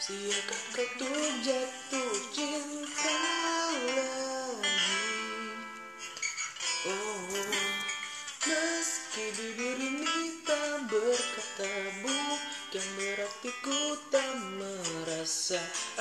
Siapkah kau tuh jatuh cinta lagi? Oh, meski bibir ini tak berkata bukan berarti ku tak merasa